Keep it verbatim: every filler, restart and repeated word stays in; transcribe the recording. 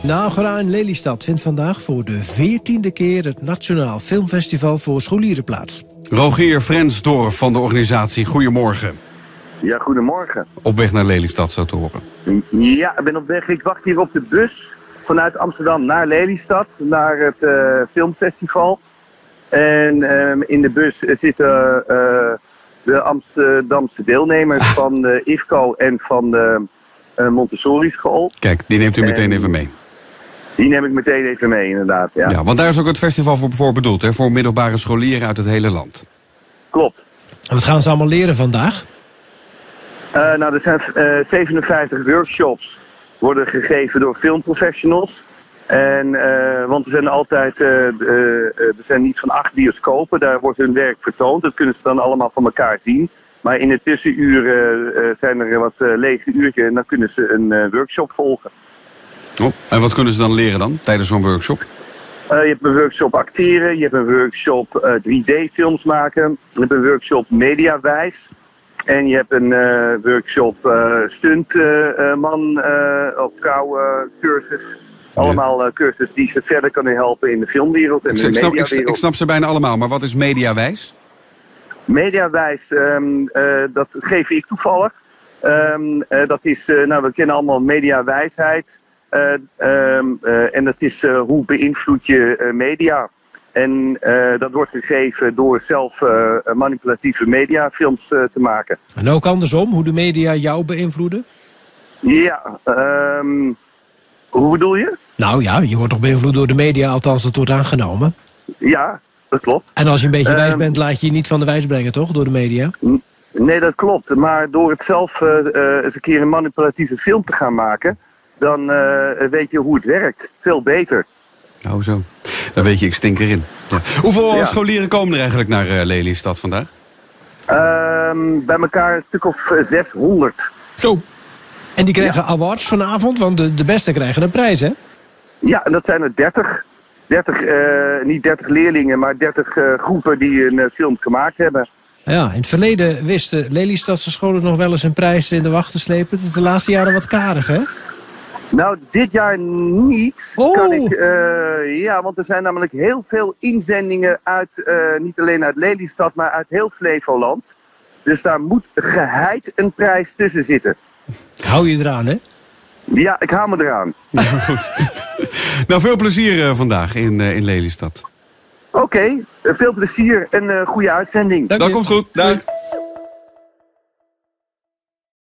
De Agora in Lelystad vindt vandaag voor de veertiende keer het Nationaal Filmfestival voor Scholieren plaats. Rogier Frensdorf van de organisatie, goedemorgen. Ja, goedemorgen. Op weg naar Lelystad, zo te horen. Ja, ik ben op weg. Ik wacht hier op de bus vanuit Amsterdam naar Lelystad, naar het uh, filmfestival. En uh, in de bus zitten uh, de Amsterdamse deelnemers van de I F C O en van de uh, Montessori school. Kijk, die neemt u meteen en even mee. Die neem ik meteen even mee, inderdaad. Ja, ja want daar is ook het festival voor, voor bedoeld, hè? Voor middelbare scholieren uit het hele land. Klopt. En wat gaan ze allemaal leren vandaag? Uh, nou, er zijn uh, zevenenvijftig workshops worden gegeven door filmprofessionals. En, uh, want er zijn altijd, uh, uh, er zijn iets van acht bioscopen, daar wordt hun werk vertoond. Dat kunnen ze dan allemaal van elkaar zien. Maar in de tussenuren uh, zijn er wat uh, lege uurtjes en dan kunnen ze een uh, workshop volgen. Oh, en wat kunnen ze dan leren dan, tijdens zo'n workshop? Uh, je hebt een workshop acteren, je hebt een workshop uh, drie D films maken, je hebt een workshop mediawijs. En je hebt een uh, workshop uh, stuntman uh, uh, of vrouw uh, cursus. Allemaal uh, cursus die ze verder kunnen helpen in de filmwereld en ik, de ik, snap, mediawereld. ik, ik snap ze bijna allemaal, maar wat is mediawijs? Mediawijs, um, uh, dat geef ik toevallig. Um, uh, dat is, uh, nou we kennen allemaal mediawijsheid. Uh, um, uh, en dat is uh, hoe beïnvloed je uh, media. En uh, dat wordt gegeven door zelf uh, manipulatieve mediafilms uh, te maken. En ook andersom, hoe de media jou beïnvloeden? Ja, um, hoe bedoel je? Nou ja, je wordt toch beïnvloed door de media, althans dat wordt aangenomen. Ja, dat klopt. En als je een beetje um, wijs bent, laat je je niet van de wijs brengen, toch? Door de media? Nee, dat klopt. Maar door het zelf uh, uh, eens een keer een manipulatieve film te gaan maken, dan uh, weet je hoe het werkt. Veel beter. Oh zo. Dan weet je, ik stink erin. Ja. Hoeveel ja. scholieren komen er eigenlijk naar uh, Lelystad vandaag? Um, bij elkaar een stuk of uh, zeshonderd. Zo. En die krijgen ja. awards vanavond, want de, de beste krijgen een prijs, hè? Ja, en dat zijn er dertig. dertig uh, niet dertig leerlingen, maar dertig uh, groepen die een uh, film gemaakt hebben. Ja, in het verleden wisten Lelystadse scholen nog wel eens een prijs in de wacht te slepen. Het is de laatste jaren wat karig, hè? Nou, dit jaar niet. Oh. Kan ik, uh, ja, want er zijn namelijk heel veel inzendingen uit, uh, niet alleen uit Lelystad, maar uit heel Flevoland. Dus daar moet geheid een prijs tussen zitten. Hou je eraan, hè? Ja, ik hou me eraan. Ja, goed. Nou, veel plezier uh, vandaag in, uh, in Lelystad. Oké, okay, uh, veel plezier en uh, goede uitzending. Dat komt goed. Dag.